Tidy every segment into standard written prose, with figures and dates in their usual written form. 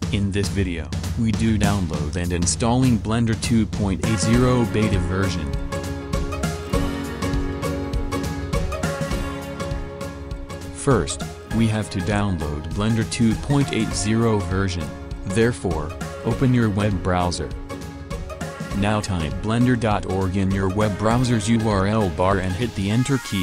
In this video, we do download and installing Blender 2.80 beta version. First, we have to download Blender 2.80 version. Therefore, open your web browser. Now type blender.org in your web browser's URL bar and hit the Enter key.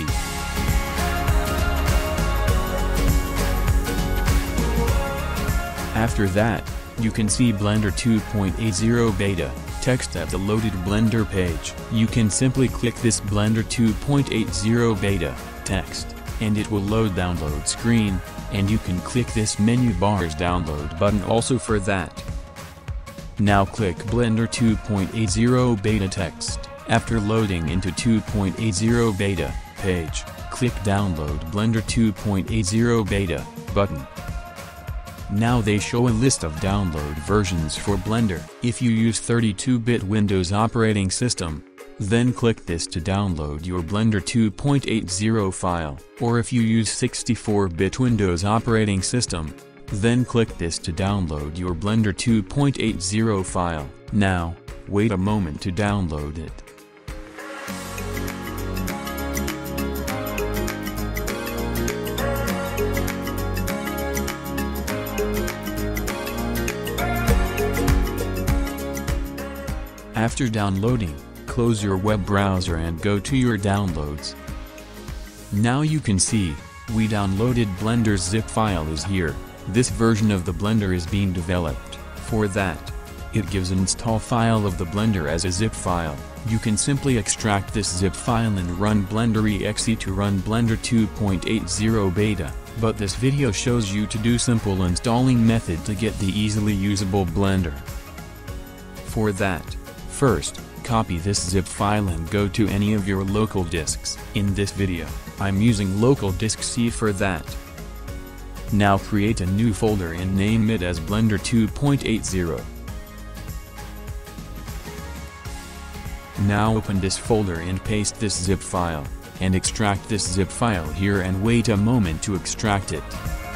After that, you can see Blender 2.80 beta text at the loaded Blender page. You can simply click this Blender 2.80 beta text, and it will load download screen, and you can click this menu bar's download button also for that. Now click Blender 2.80 beta text. After loading into 2.80 beta page, click Download Blender 2.80 beta button. Now they show a list of download versions for Blender. If you use 32-bit Windows operating system, then click this to download your Blender 2.80 file. Or if you use 64-bit Windows operating system, then click this to download your Blender 2.80 file. Now, wait a moment to download it. After downloading, close your web browser and go to your downloads. Now you can see, we downloaded Blender's zip file is here. This version of the Blender is being developed. For that, it gives an install file of the Blender as a zip file. You can simply extract this zip file and run Blender.exe to run Blender 2.80 beta. But this video shows you to do simple installing method to get the easily usable Blender. For that, first, copy this zip file and go to any of your local disks. In this video, I'm using local disk C for that. Now create a new folder and name it as Blender 2.80. Now open this folder and paste this zip file, and extract this zip file here and wait a moment to extract it.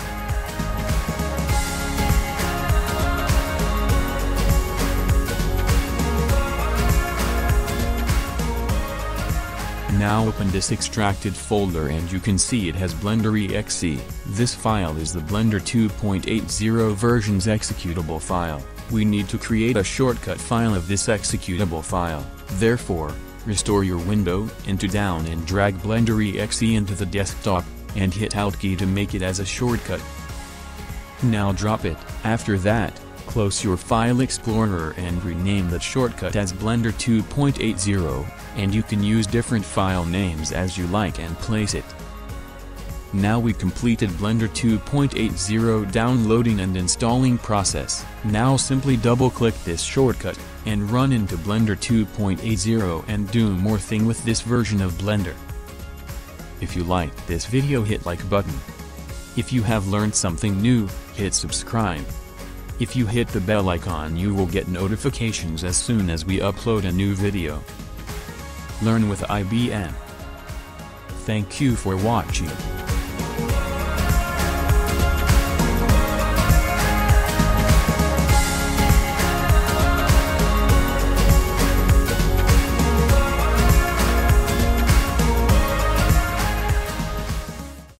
Now open this extracted folder and you can see it has Blender.exe. This file is the Blender 2.80 version's executable file. We need to create a shortcut file of this executable file. Therefore, restore your window into down and drag Blender.exe into the desktop, and hit Alt key to make it as a shortcut. Now drop it. After that, close your File Explorer and rename that shortcut as Blender 2.80, and you can use different file names as you like and place it. Now we completed Blender 2.80 downloading and installing process. Now simply double-click this shortcut, and run into Blender 2.80 and do more thing with this version of Blender. If you liked this video, hit like button. If you have learned something new, hit subscribe. If you hit the bell icon, you will get notifications as soon as we upload a new video. Learn with IBN. Thank you for watching.